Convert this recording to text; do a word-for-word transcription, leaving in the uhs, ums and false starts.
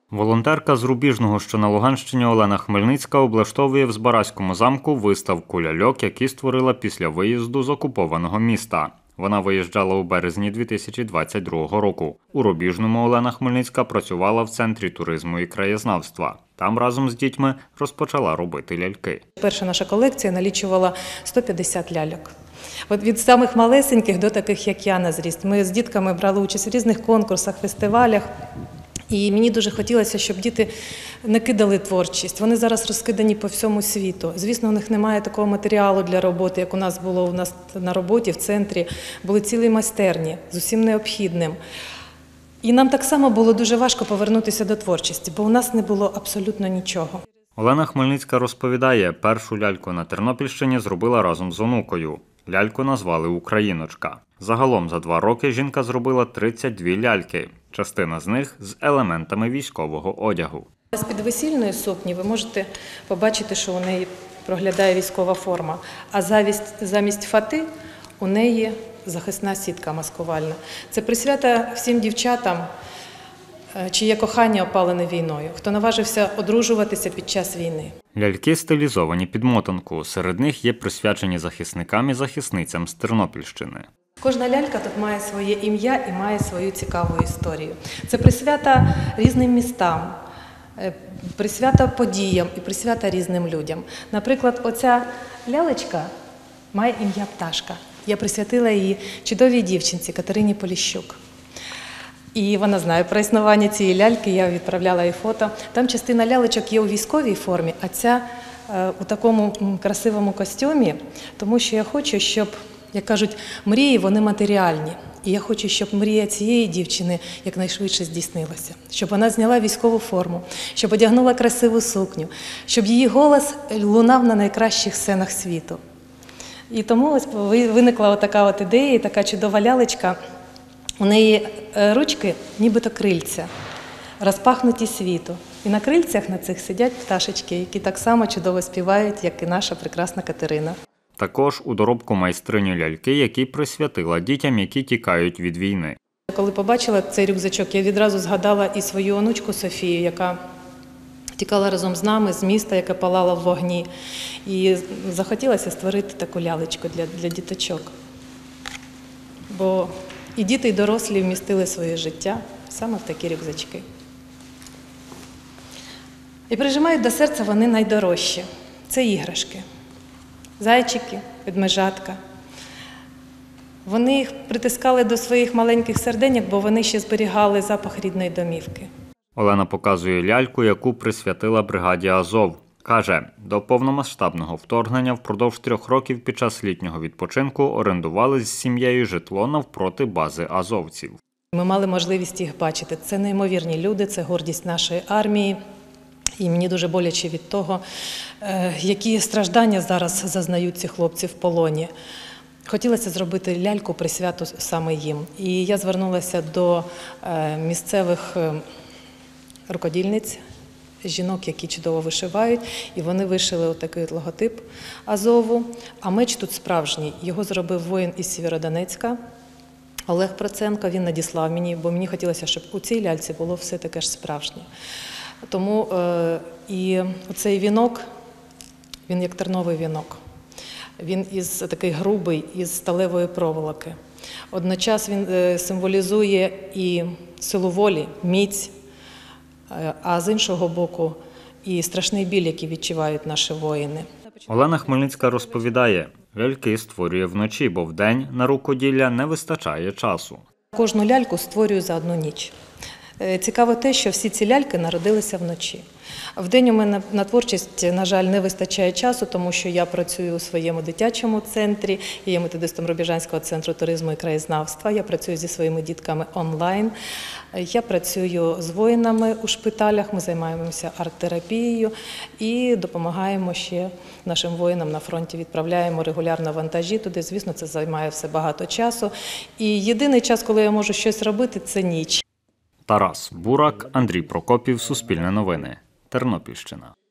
Волонтерка з Рубіжного, що на Луганщині, Олена Хмельницька облаштовує в Збаразькому замку виставку ляльок, які створила після виїзду з окупованого міста. Вона виїжджала у березні дві тисячі двадцять другого року. У Рубіжному Олена Хмельницька працювала в Центрі туризму і краєзнавства. Там разом з дітьми розпочала робити ляльки. Перша наша колекція налічувала сто п'ятдесят ляльок. От від самих малесеньких до таких, як я, на зріст. Ми з дітками брали участь в різних конкурсах, фестивалях. І мені дуже хотілося, щоб діти не кидали творчість. Вони зараз розкидані по всьому світу. Звісно, у них немає такого матеріалу для роботи, як у нас було у нас на роботі, в центрі. Були цілі майстерні з усім необхідним. І нам так само було дуже важко повернутися до творчості, бо у нас не було абсолютно нічого. Олена Хмельницька розповідає, першу ляльку на Тернопільщині зробила разом з онукою. Ляльку назвали «Україночка». Загалом за два роки жінка зробила тридцять дві ляльки. Частина з них з елементами військового одягу. З-під весільної сукні ви можете побачити, що у неї проглядає військова форма, а замість, замість фати у неї захисна сітка маскувальна. Це присвята всім дівчатам, чиє кохання опалене війною, хто наважився одружуватися під час війни. Ляльки стилізовані під мотанку. Серед них є присвячені захисникам і захисницям з Тернопільщини. Кожна лялька тут має своє ім'я і має свою цікаву історію. Це присвята різним містам, присвята подіям і присвята різним людям. Наприклад, оця лялечка має ім'я Пташка. Я присвятила її чудовій дівчинці Катерині Поліщук. І вона знає про існування цієї ляльки, я відправляла їй фото. Там частина лялечок є у військовій формі, а ця е, у такому красивому костюмі, тому що я хочу, щоб, як кажуть, мрії, вони матеріальні. І я хочу, щоб мрія цієї дівчини якнайшвидше здійснилася. Щоб вона зняла військову форму, щоб одягнула красиву сукню, щоб її голос лунав на найкращих сценах світу. І тому ось виникла така от ідея, і така чудова лялечка. У неї ручки нібито крильця, розпахнуті світу. І на крильцях на цих сидять пташечки, які так само чудово співають, як і наша прекрасна Катерина. Також у доробку майстриню ляльки, які присвятила дітям, які тікають від війни. Коли побачила цей рюкзачок, я відразу згадала і свою онучку Софію, яка тікала разом з нами з міста, яке палало в вогні. І захотілося створити таку лялечку для, для діточок. Бо і діти, і дорослі вмістили своє життя саме в такі рюкзачки. І прижимають до серця вони найдорожчі. Це іграшки. Зайчики, ведмежатка. Вони їх притискали до своїх маленьких серденьок, бо вони ще зберігали запах рідної домівки. Олена показує ляльку, яку присвятила бригаді «Азов». Каже, до повномасштабного вторгнення впродовж трьох років під час літнього відпочинку орендували з сім'єю житло навпроти бази азовців. Ми мали можливість їх бачити. Це неймовірні люди, це гордість нашої армії. І мені дуже боляче від того, які страждання зараз зазнають ці хлопці в полоні. Хотілося зробити ляльку присвяту саме їм. І я звернулася до місцевих рукодільниць, жінок, які чудово вишивають, і вони вишили отакий логотип Азову. А меч тут справжній. Його зробив воїн із Сєвєродонецька, Олег Проценко. Він надіслав мені, бо мені хотілося, щоб у цій ляльці було все таке ж справжнє. Тому е, і оцей вінок, він як терновий вінок. Він із такий грубий, із сталевої проволоки. Одночас він е, символізує і силу волі, міць, а з іншого боку і страшний біль, який відчувають наші воїни. Олена Хмельницька розповідає, ляльки створює вночі, бо вдень на рукоділля не вистачає часу. Кожну ляльку створюю за одну ніч. Цікаво те, що всі ці ляльки народилися вночі. Вдень у мене на творчість, на жаль, не вистачає часу, тому що я працюю у своєму дитячому центрі, я є методистом Рубіжанського центру туризму і краєзнавства, я працюю зі своїми дітками онлайн, я працюю з воїнами у шпиталях, ми займаємося арт-терапією і допомагаємо ще нашим воїнам на фронті, відправляємо регулярно вантажі туди, звісно, це займає все багато часу. І єдиний час, коли я можу щось робити, це ніч. Тарас Бурак, Андрій Прокопів, Суспільне новини, Тернопільщина.